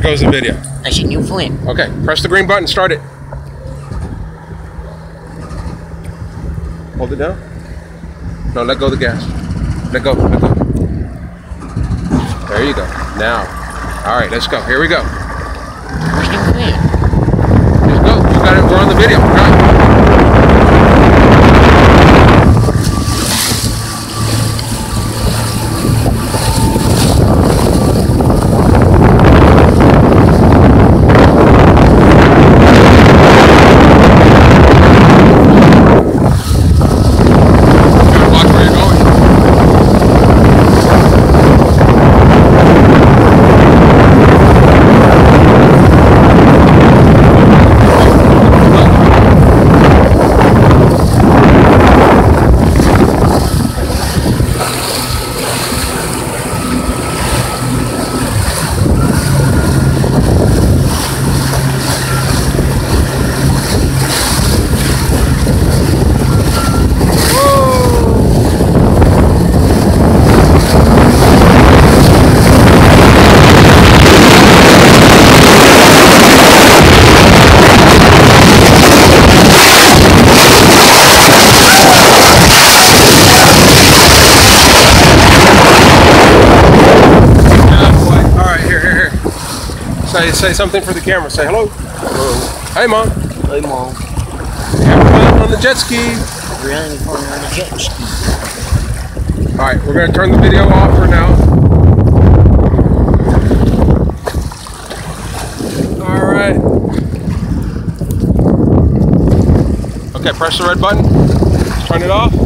goes the video. That's a new flint. Okay, press the green button, start it. Hold it down. No, let go of the gas. Let go, let go. There you go. Now. All right, let's go. Here we go. Where's the flint? Just go. You got it. We're on the video. Go. Say something for the camera. Say hello. Hello. Hey, Mom. Hey, Mom. Having fun on the jet ski. We're having fun on the jet ski. All right, we're going to turn the video off for now. All right. Okay, press the red button. Turn it off.